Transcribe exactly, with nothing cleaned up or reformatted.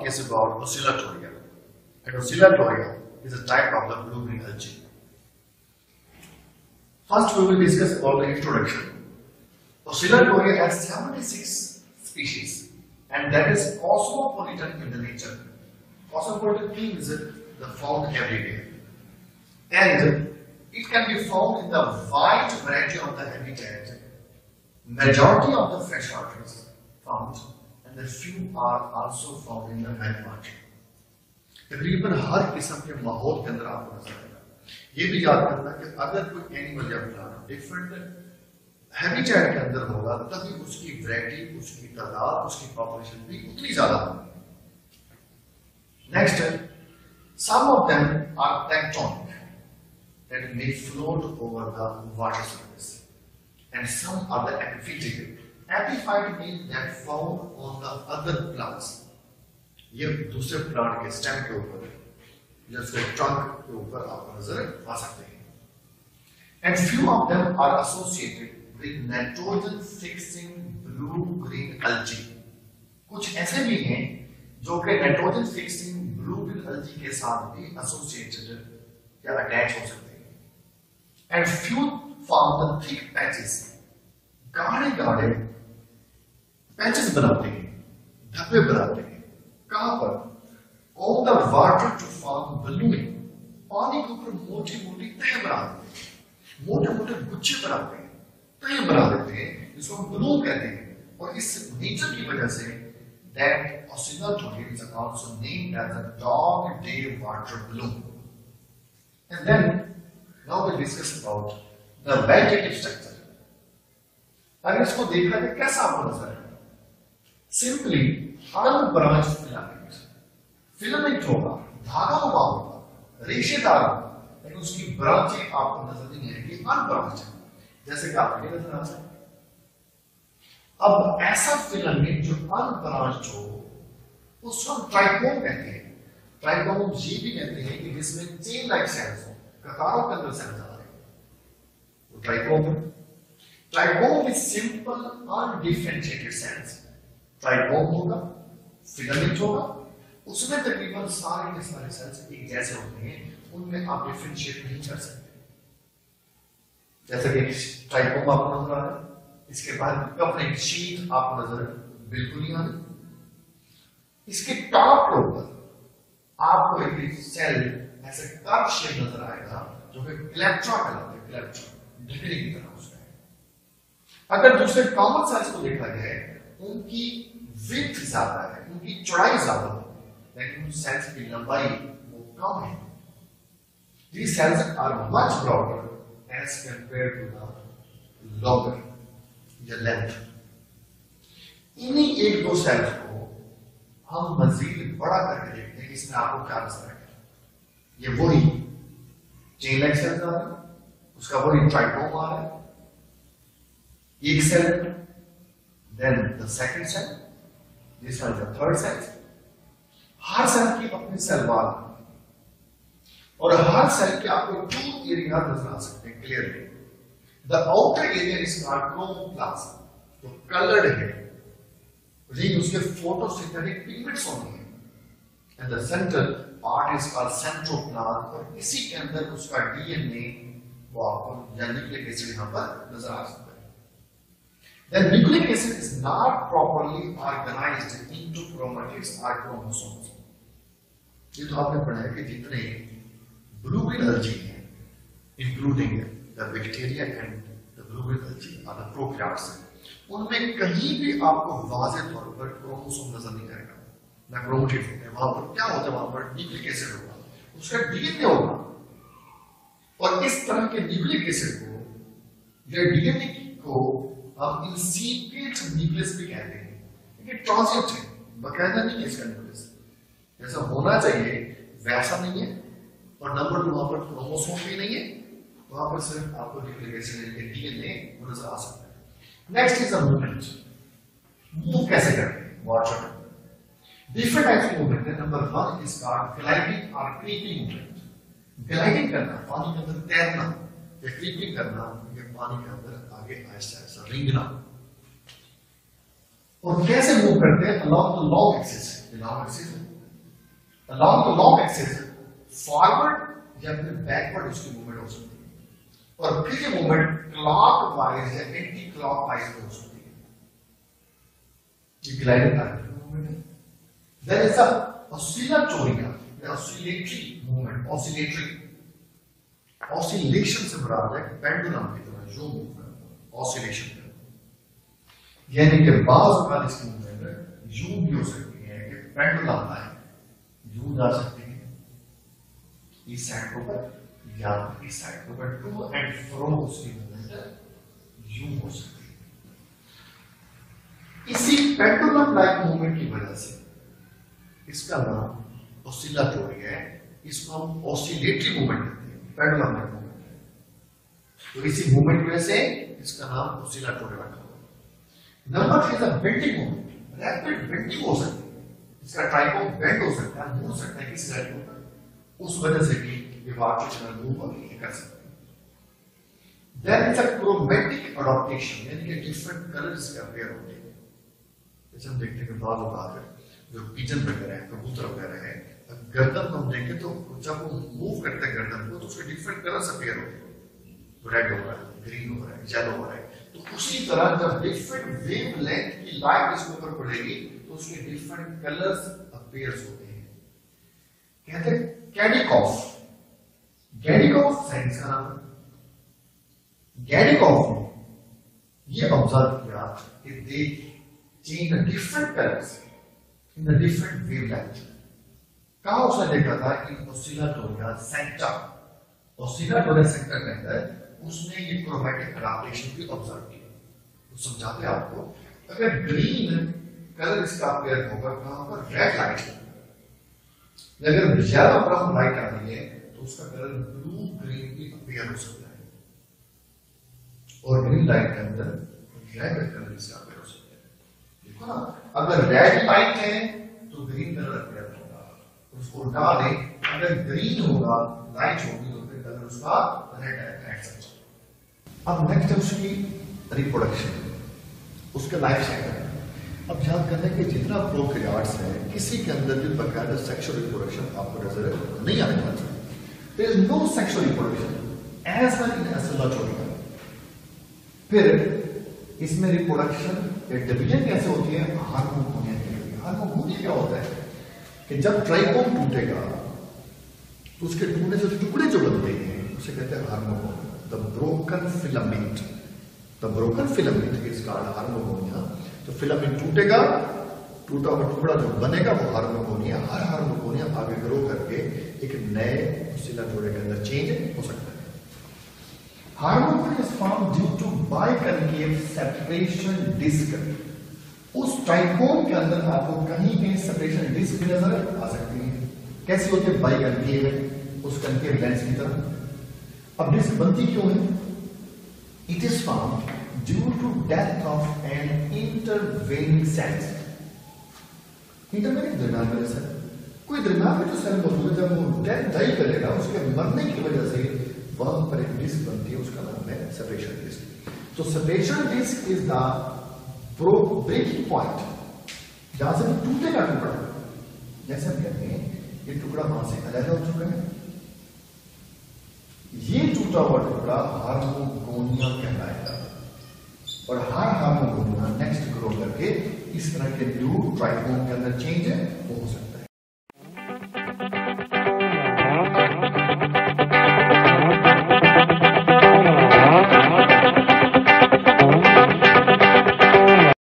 is about oscillatoria. And oscillatoria is a type of the blue-green algae. First, we will discuss about the introduction. Oscillatoria has seventy-six species, and that is cosmopolitan in the nature. Cosmopolitan means the found everywhere, and it can be found in the wide variety of the habitat. Majority of the fresh water is found, and the few are also found in the meltwater. तकरीबन हर किस्म के माहौल के अंदर आपको नजर आएगा। ये भी याद रखना कि अगर कोई एनिमल या प्लांट डिफरेंट हैबिटेट के अंदर होगा तभी उसकी वैरायटी, उसकी तादाद, उसकी पॉपुलेशन भी उतनी ज्यादा होगी। Next, some of them are tectonic that may float over the water surface, and some are the epiphytic. Epiphyte means that found on the other plants. ये दूसरे प्लांट के स्टेम के ऊपर या उसके ट्रंक के ऊपर आप नजर आ सकते हैं। And few of them are associated with nitrogen fixing blue green algae. कुछ ऐसे भी हैं जो कि nitrogen fixing blue green algae के साथ भी associated या अटैच हो सकते हैं। And few form the thick patches. गाढ़े गाढ़े पैचेस बनाते हैं, धब्बे बनाते हैं। कहां पर? On the water to form balloon. पानी के ऊपर मोटी मोटी तह बना देते हैं, मोटे मोटे गुच्छे बनाते हैं, तह बना देते हैं, जिसको हम बलून कहते हैं। और इस नेचर की वजह से that oscillatoria is also named as a dog day water balloon. And then now we discuss about the vegetative structure. अगर इसको देखा जाए कैसा आपको नजर आएगा? Simply unbranched filament. फिलामेंट होगा, धागा हुआ होगा, रेशेदार होगा, लेकिन उसकी ब्रांचें आपको नजर नहीं आएगी, अनब्रांच्ड है, जैसे कि आपको नजर आ रहा है। अब ऐसा फिलामेंट जो अनब्रांच्ड हो उसको हम ट्राइकोम कहते हैं। ट्राइकोम ये भी कहते हैं कि जिसमें चेन लाइक सेल्स हो, कतारों के अंदर सेल्स आ रहे हैं, वो ट्राइकोम है। Trichome is simple undifferentiated cells. Trichome होगा, फिलामेंट होगा, उसमें तकरीबन सारे के सारे सेल्स एक जैसे होते हैं, उनमें आप डिफरेंशिएट नहीं कर सकते। जैसे कि ट्राइकोम आपको नजर आ रहा है, इसके बाद कवरिंग शीट आपको नजर बिल्कुल नहीं आ रही। इसके टॉप के ऊपर आपको एक सेल ऐसे कर्व शेप नजर आएगा जो कि क्लेप्ट्रा कहलाता है, क्लेप्ट्रा ढकनी की तरह उसका है। अगर दूसरे कॉमन सेल्स को देखा जाए उनकी विड्थ ज्यादा है, उनकी चौड़ाई ज्यादा है, लेकिन उन सेल्स की लंबाई वो कम है। These cells are much broader as compared to the longer या लेंथ। इन्हीं एक दो सेल्स को हम मजीद बड़ा करके देखते हैं कि इसमें आपको क्या नजर आएगा। ये वही चेन लाइक सेल्स आ रहा है, उसका वही ट्राइकोम आ रहा है, एक cell, then the second cell, this one is the third cell. हर सेल की अपनी सेल वाल और हर सेल के आपको टू एरिया नजर आ सकते हैं clearly. The outer area is called chromoplast, तो कलर्ड है, लेकिन उसके फोटोसिंथेटिक पिगमेंट्स होंगे, and the central part is called centroplasm, और इसी के अंदर उसका डीएनए वो आपको या न्यूक्लिक एसिड यहाँ पर नजर आ सकता है। Then nucleic acid is not properly organized into chromatids or chromosomes. ये तो आपने पढ़ा है कि जितने blue green algae हैं, including the bacteria and the blue green algae are the prokaryotes, उनमें कहीं भी आपको वाज़ेह तौर पर क्रोमोसोम नजर नहीं आएगा, ना क्रोमेटिड होते हैं। वहां पर क्या होता है? वहां पर न्यूक्लिक एसिड होगा, उसका डीएनए होगा, और इस तरह के न्यूक्लिक एसिड को या डीएनए को हम इंसिपिएंट न्यूक्लियस भी कहते हैं, क्योंकि ट्रांजिएंट है, बकायदा नहीं है इसका न्यूक्लियस, जैसा होना चाहिए वैसा नहीं है। और नंबर टू वहां पर क्रोमोसोम भी नहीं है, वहां पर सिर्फ आपको न्यूक्लिक एसिड के डीएनए नजर आ सकता है। Next is a movement. Move कैसे करते हैं? Water different types of movement है। Number one is called gliding और क्रीपिंग मूवमेंट। ग्लाइडिंग करना, पानी के अंदर तैरना, या क्रीपिंग करना, ये पानी के अंदर आगे आहिस्ता आहिस्ता रेंगना। और कैसे मूव करते हैं? Along the long axis. Long axis along the long axis forward या फिर बैकवर्ड उसकी मूवमेंट हो सकती है, और फिर ये मूवमेंट क्लॉकवाइज या एंटी क्लॉकवाइज में हो सकती है। ये ग्लाइडर टाइप की मूवमेंट है। देयर इज अ ऑसिलेटोरिया या ऑसिलेटरी मूवमेंट। ऑसिलेटरी ऑसिलेशन से बराबर है पेंडुलम की तरह जो मूव करता है, ऑसिलेशन करता है। यानी कि बाज औकात इसकी मूवमेंट यूं भी हो सकती है कि पेंडुलम है यूं जा सकती है इस साइड के ऊपर या इस साइड के ऊपर, टू एंड फ्रो उसकी मूवमेंट यूं हो सकती है। इसी पेंडुलम लाइक मूवमेंट की वजह से इसका नाम ऑसिलेटोरिया है। इसको हम ऑसिलेटरी मूवमेंट कहते हैं, पेंडुलम लाइक मूवमेंट है। तो इसी मूवमेंट की वजह से इसका नाम ऑसिलेटोरिया रखा हुआ है। Number three is a bending movement. Rapid bending हो सकती है, इसका ट्राइपोड बेंड हो सकता है, मूव सकता है किसी साइड के ऊपर, उस वजह से कि ये वाटर चैनल मूव कर सकते हैं। Then it's a chromatic adaptation, यानी कि डिफरेंट कलर्स के अपेयर होते हैं। जैसे हम देखते हैं कि बाल उगा कर जो पिजन वगैरह है, कबूतर वगैरह है, गर्दन को हम देखें तो जब वो मूव करते हैं गर्दन को तो उसके डिफरेंट कलर्स अपेयर होते हैं, रेड हो रहा है, ग्रीन हो रहा है, येलो हो रहा है। तो उसी तरह जब डिफरेंट वेवलेंथ की लाइट इसके ऊपर पड़ेगी तो उसके डिफरेंट कलर्स अपेयर्स होते हैं। कहते हैं गैडिकॉफ। गैडिकॉफ साइंस का नाम है। गैडिकॉफ ने ये ऑब्जर्व किया कि they change the different colours in the different wavelength. कहा उसने देखा था कि ऑसिलेटोरिया सेंटर ऑसिलेटोरिया सेंटर के अंदर उसने ये क्रोमैटिक एडॉप्टेशन भी ऑब्जर्व किया। तो समझाते हैं आपको, अगर ग्रीन कलर इसका अपेयर होगा कहां पर, रेड लाइट, अगर येलो ब्राउन लाइट आ रही है तो उसका कलर ब्लू ग्रीन भी अपेयर हो सकता है, और ग्रीन लाइट के अंदर रेड कलर इसका अपेयर हो सकता है। देखो ना, अगर रेड लाइट है तो ग्रीन कलर अपेयर होगा, उसको उल्टा दें, अगर ग्रीन होगा लाइट होगी तो फिर कलर उसका रेड है। अब नेक्स्ट है उसकी रिप्रोडक्शन, उसका लाइफ साइकिल। अब याद करना कि जितना प्रोकैरियोट्स है किसी के अंदर भी बकायदा सेक्सुअल रिप्रोडक्शन आपको नजर नहीं आने वाला। There is no sexual reproduction as well in Oscillatoria. फिर इसमें रिप्रोडक्शन डिवीजन कैसे होती है, हार्मोगोनिया के लिए। हार्मोगोनिया क्या होता है कि जब ट्राइकोम टूटेगा तो उसके टूटने से टुकड़े जो बनते हैं उसे कहते हैं हार्मोगोनिया। The broken filament, the broken filament is called हार्मोगोनिया। तो फिलामेंट टूटेगा, टूटा हुआ टुकड़ा जो बनेगा वो हार्मोगोनिया। हर हार्मोगोनिया आगे ग्रो करके एक नए ऑसिलेटोरिया के अंदर चेंज हो सकता है। Hormogonia is formed due to biconcave separation disc. उस ट्राइकोम के अंदर आपको कहीं कहीं सेपरेशन डिस्क भी नजर आ सकती है। कैसी होती है, बाइकनकेव है, उस कनकेव लेंस की तरह। अब डिस्क बनती क्यों है? It is found due to death of an intervening cells. Intervening दरमियान में सेल, कोई दरमियान में जो सेल मौजूद है जब वो डेथ डाई करेगा उसके मरने की वजह से वहां पर एक डिस्क बनती है, उसका नाम है सेपरेशन डिस्क। तो separation disc is the breaking point, जहां से टूटेगा टुकड़ा। जैसे हम कहते हैं ये टुकड़ा वहां से अलग हो चुका है, ये टूटा हुआ टुकड़ा हार्मोगोनिया कहलाएगा, और हर हार्मोगोनिया नेक्स्ट ग्रो करके इस तरह के न्यू ट्राइकोम के अंदर चेंज है वो हो सकता है।